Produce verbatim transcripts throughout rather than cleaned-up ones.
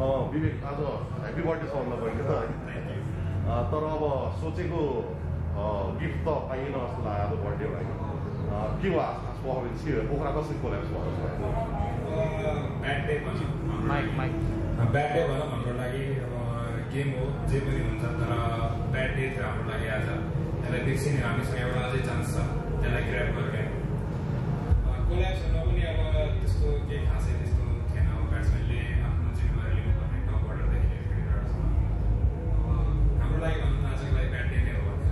विवेक आज happy birthday छ भन्दा पहिले त तर अब सोचेको गिफ्ट त पाइएन जस्तो लाग्यो आज बर्थडे होइन के हो खास पर्फर्मेन्स के पोखरा कसरी कोल्याप्स भयो ब्याड डे भनौँ माइक माइक ब्याड डे भनौँ हाम्रो लागि अब गेम हो जे पनि हुन्छ तर ब्याड डे थियो हाम्रो लागि आज त्यसलाई बिर्सिने हामीसँग एउटा अझै चान्स छ त्यसलाई ग्र्याब गर्ने कोल्याप्स हुन पनि अब त्यस्तो केही खासै त्यस्तो थिएन अब ब्याट्सम्यानले आफ्नो जिम्मेवारी लिनुपर्ने टप अर्डरदेखि फिल्डरसम्म अब हाम्रो लागि भनौँ न आजको लागि ब्याड डे नै हो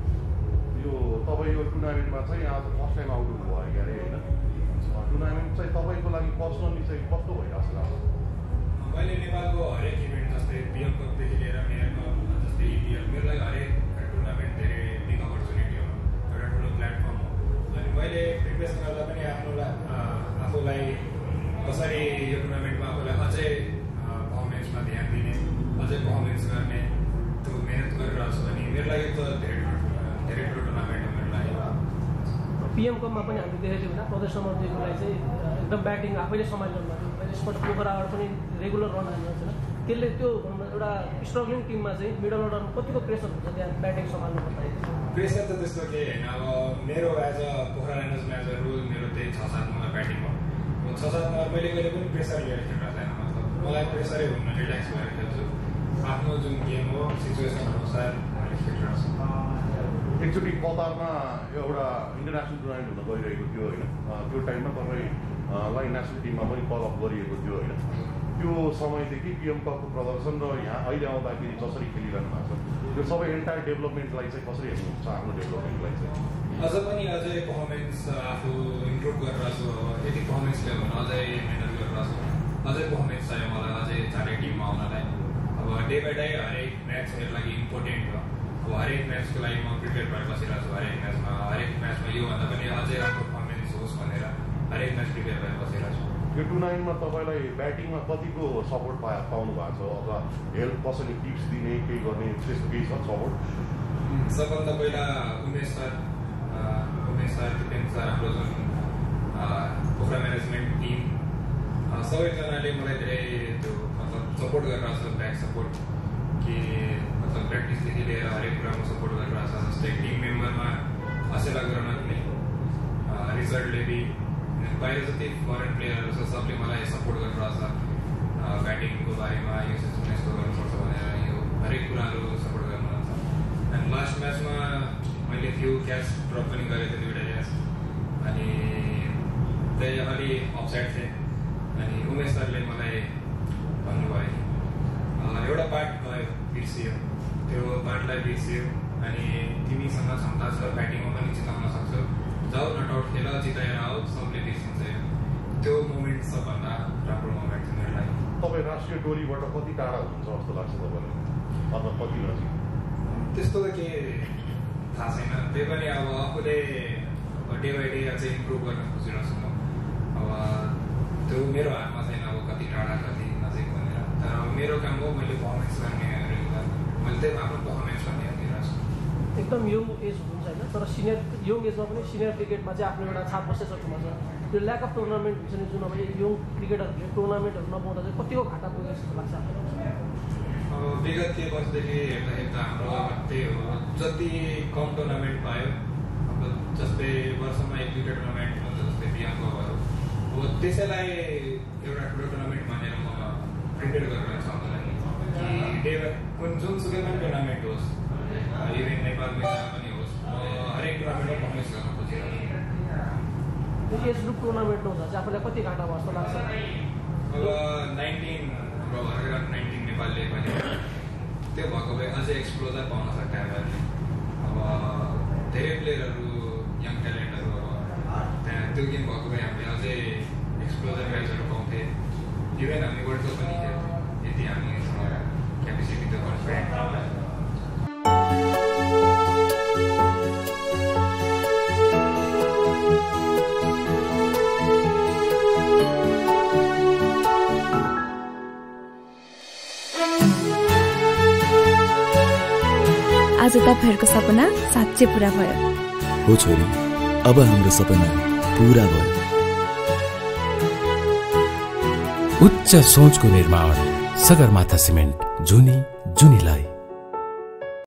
यो तपाईँ यो टुर्नामेन्टमा चाहिँ आज फर्स्ट टाइम आउट हुनुभयो अरे होइन टुर्नामेन्ट चाहिँ तपाईँको लागि पर्सनली चाहिँ कस्तो भइरहेको छ मैले नेपालको हरेक इभेन्ट जस्तै पिएम कपदेखि लिएर मेरो कप जस्तै इपिएल मेरो लागि हरेक टुर्नामेन्ट धेरै बिग अपर्च्युनिटी हो एउटा ठुलो प्लेटफर्म हो अनि मैले प्रिपेयर गर्दा पनि आफ्नो आफूलाई कसरी यो टुर्नामेन्टमा आफूलाई अझै पर्फर्मेन्समा ध्यान दिने अझै पर्फर्मेन्स गर्ने त्यो मिहिनेत गरिरहेको छु अनि मेरो लागि त धेरै धेरै ठुलो टुर्नामेन्ट हो मेरो लागि पिएम कपमा पनि हामीले देखेको थियौँ होइन प्रदेश नम्बर दुईकोलाई चाहिँ एकदम ब्याटिङ आफैले सम्हालिरहनु भएको थियो यसपल्ट पोखराबाट पनि रेगुलर रन हाल्नुहुन्छ होइन त्यसले त्यो एउटा स्ट्रगलिङ टिममा चाहिँ मिडल अर्डरमा कतिको प्रेसर हुन्छ त्यहाँ ब्याटिङ सम्हाल्नु पर्दाखेरि प्रेसर त त्यस्तो केही होइन अब मेरो एज अ पोखरा राइनर्समा एज अ रोल मेरो त्यही छ सात नम्बर ब्याटिङ हो छ सात नम्बर मैले कहिले पनि प्रेसर लिएर खेल्नु छैन मतलब मलाई प्रेसरै हुन्न रिल्याक्स भएर खेल्छु आफ्नो जुन गेम हो सिचुएसन अनुसार मैले खेलिरहेको छु एकचोटि कतारमा एउटा इन्टरनेसनल टुर्नामेन्ट हुन गइरहेको थियो होइन त्यो टाइममा तपाईँलाई नेसनल टिममा पनि कल अप गरिएको थियो होइन त्यो समयदेखि पिएम कपको प्रदर्शन र यहाँ अहिले आउँदाखेरि जसरी खेलिरहनु भएको छ त्यो सबै एन्टायर डेभलपमेन्टलाई चाहिँ कसरी हेर्नुहुन्छ आफ्नो डेभलपमेन्टलाई चाहिँ अझ पनि अझै पर्फर्मेन्स आफू इम्प्रुभ गरिरहेको छु यति पर्फर्मेन्स ल्यायो भने अझै मिहिनेत गरिरहेको छु अझै पर्फर्मेन्स चाहियो मलाई अझै चाँडै टिममा आउनलाई अब डे बाई डे हरेक म्याच मेरो लागि इम्पोर्टेन्ट हो अब हरेक म्याचको लागि म प्रिपेयर भएर बसिरहेको छु हरेक म्याचमा हरेक म्याचमा योभन्दा पनि अझै राम्रो पर्फर्मेन्स होस् भनेर हरेक म्याच प्रिपेयर भएर बसिरहेको छु यो टुर्नामेन्टमा तपाईँलाई ब्याटिङमा कतिको सपोर्ट पा पाउनु भएको छ अथवा हेल्प कसरी टिप्स दिने केही गर्ने त्यस्तो केही छ सपोर्ट सबभन्दा पहिला Umesh sir Umesh sir Dipen sir हाम्रो जुन पोखरा म्यानेजमेन्ट टिम सबैजनाले मलाई धेरै त्यो मतलब सपोर्ट गरिरहेको छ ब्याक सपोर्ट कि मतलब प्र्याक्टिसदेखि लिएर हरेक कुरामा सपोर्ट गरिरहेको छ जस्तै टिम मेम्बरमा हसेला गर्न पनि रिजल्टले बि बाहिर जति फरेन प्लेयरहरू छ सबले मलाई सपोर्ट गरिरहेको छ ब्याटिङको बारेमा यो सिचुएसन यस्तो गर्नुपर्छ भनेर यो हरेक कुराहरू सपोर्ट गर्नुहुन्छ एन्ड लास्ट म्याचमा मैले फ्यु क्याच ड्रप पनि गरेको थिएँ दुईवटा क्याच अनि त्यही अलि अफसाइड थिएँ अनि उमेश सरले मलाई भन्नुभयो एउटा पार्ट गयो बिर्सियो त्यो पार्टलाई बिर्सियो अनि तिमीसँग क्षमता छ ब्याटिङमा पनि जिताउन सक्छौ जाऊ नट आउट खेल जिताएर आऊ सबले बिर्सिन्छ त्यो मोमेन्ट सबभन्दा राम्रो मोमेन्ट थियो मेरो लागि तपाईँ राष्ट्रिय टोलीबाट कति टाढा हुनुहुन्छ जस्तो लाग्छ तपाईँलाई अथवा कति नजिक त्यस्तो त के थाहा छैन त्यही पनि अब आफूले डे बाई डे अझै इम्प्रुभ गर्न खोजिरहेको छु म अब त्यो मेरो हातमा छैन अब कति टाढा कति नजिक भनेर तर अब मेरो काम हो मैले पर्फर्मेन्स गर्ने मैले त्यही आफ्नो पर्फर्मेन्समा ध्यान दिइरहेको छु एकदम यङ एज हुनुहुन्छ होइन तर सिनियर यङ एजमा पनि सिनियर क्रिकेटमा चाहिँ आफ्नो एउटा छाप बसिसक्नु छ त्यो ल्याक अफ टुर्नामेन्ट हुन्छ नि जुन अब यङ क्रिकेटरहरूले टुर्नामेन्टहरू नपाउँदा चाहिँ कतिको घाटा पुग्यो जस्तो लाग्छ अब विगत केही वर्षदेखि हेर्दाखेरि त हाम्रो त्यही हो जति कम टुर्नामेन्ट पायो अब जस्तै वर्षमा एक दुईवटा टुर्नामेन्ट हुन्छ जस्तै पिएम कपहरू अब त्यसैलाई एउटा ठुलो टुर्नामेन्ट मानेर म प्रिपेयर गरिरहेको छु हाम्रो लागि कि डे कुन जुनसुकै पनि टुर्नामेन्ट होस् इभेन नेपालमा पनि होस् हरेक टुर्नामेन्टमा पर्फर्मेन्स गर्न खोजिरहेको छु एज ग्रुप टुर्नामेन्ट नहुँदा चाहिँ आफूलाई कति घाटा भयो जस्तो लाग्छ अब नाइन्टिन हाम्रो हरेक नाइन्टिन नेपालले पनि त्यो भएको भए अझै एक्सप्लोजर पाउन सक्थ्यो हामीले अब धेरै प्लेयरहरू यङ ट्यालेन्टहरू अब त्यहाँ त्यो गेम भएको भए हामीले अझै एक्सप्लोजर म्याचहरू पाउँथेँ इभेन हामी वर्ल्ड कप पनि खेल्थ्यौँ यदि हामीसँग क्यापेसिटी त कन्फिडेन्ट आज तपाईहरुको सपना साँच्चै पूरा भयो हो छोरी अब हाम्रो सपना पूरा भयो उच्च सोचको निर्माण सगरमाथा सिमेन्ट, जुनी जुनीलाई।